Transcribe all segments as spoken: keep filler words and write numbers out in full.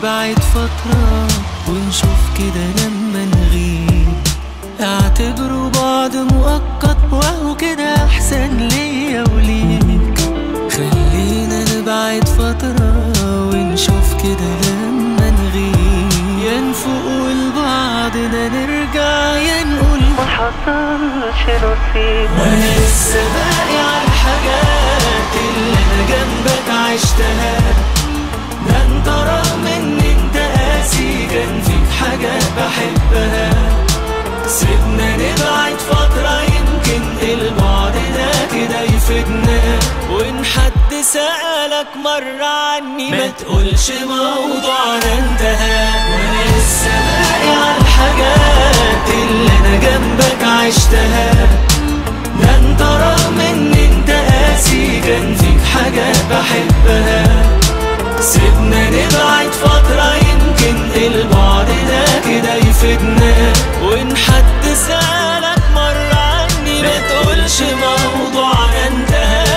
نبعد فترة ونشوف كده لما نغيب، اعتبروا بعض مؤقت وهو كده احسن ليا وليك. خلينا نبعد فترة ونشوف كده لما نغيب، يا نفوق لبعضنا نرجع يا نقول ما حصلش نصيب. وانا لسه باقي على الحاجات اللي انا جنبك عشتها، ده انت رغم ان انت قاسي كان فيك حاجات بحبها. سيبنا نبعد فترة يمكن البعد ده كده يفيدنا، وان حد سألك مرة عني ما تقولش موضوعنا انتهى. وانا لسه باقي على الحاجات اللي انا جنبك عشتها، ده انت رغم ان انت قاسي كان فيك حاجات بحبها. سيبنا نبعد فترة يمكن البعد ده كده يفيدنا، وان حد سألك مرة عني ما تقولش موضوعنا انتهى.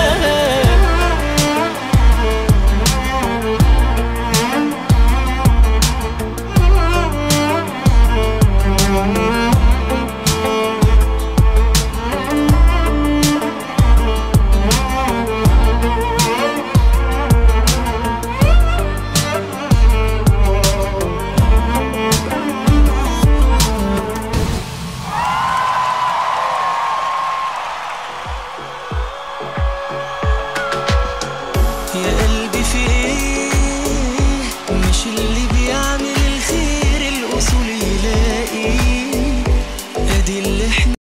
يا قلبي في ايه؟ مش اللي بيعمل الخير الأصول يلاقي، ادي اللي احنا